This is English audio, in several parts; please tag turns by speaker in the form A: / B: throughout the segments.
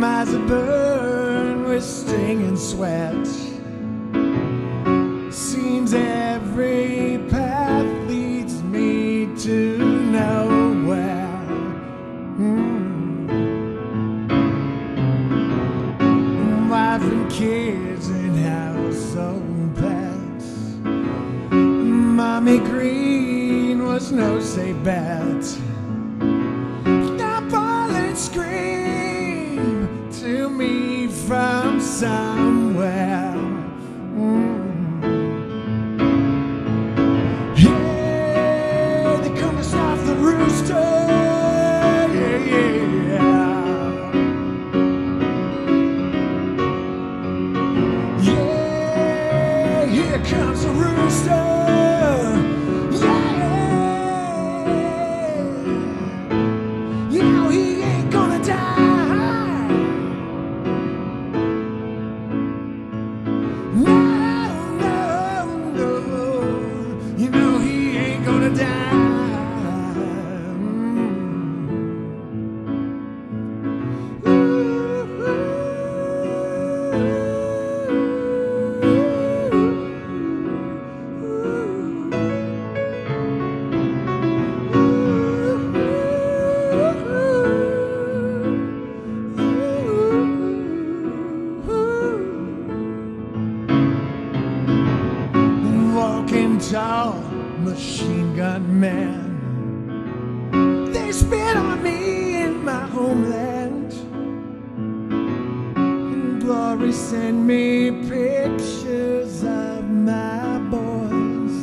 A: eyes that burn with stinging sweat. Seems every path leads me to nowhere. Wife and kids and household pets. Mommy Green was no safe bet. The bullets scream to me from somewhere. Hey, they come to stop the rooster. Here comes the rooster. You know he ain't gonna die. No, no, no. You know he ain't gonna die. Walking tall, machine gun man. They spit on me in my homeland. And glory send me pictures of my boys.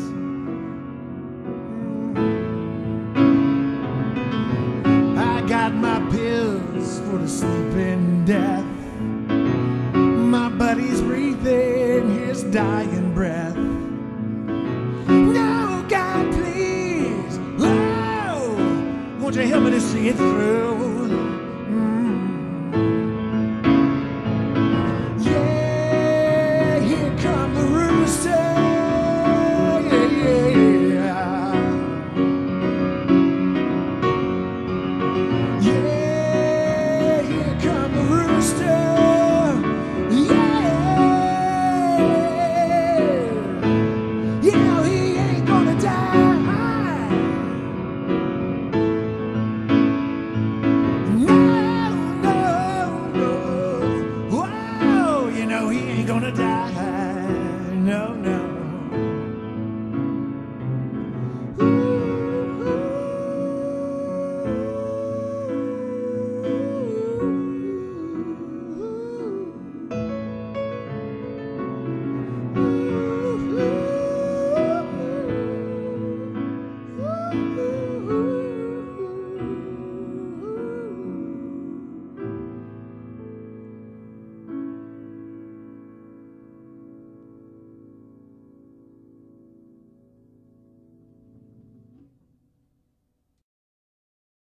A: I got my pills for the sleeping death. My buddy's breathing his dying breath. No, God, please, oh, won't you help me to see it through?